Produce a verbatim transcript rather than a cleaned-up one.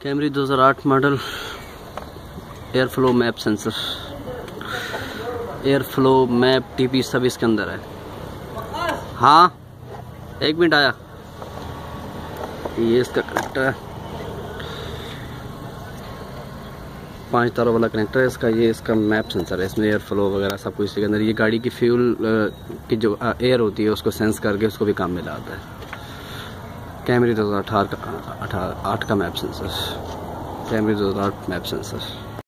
Camry दो हज़ार आठ model, air flow map sensor, air flow map TP सब इसके अंदर है। हाँ एक मिनट आया। ये इसका कनेक्टर है, पांच तारों वाला कनेक्टर है इसका। ये इसका मैप सेंसर है, इसमें एयर फ्लो वगैरह सब कुछ इसके अंदर। ये गाड़ी की फ्यूल की जो एयर होती है उसको सेंस करके उसको भी काम में लाता है। कैमरी दो हज़ार अठारह का आठ का मैप सेंसर, कैमरी दो हज़ार आठ मैप सेंसर।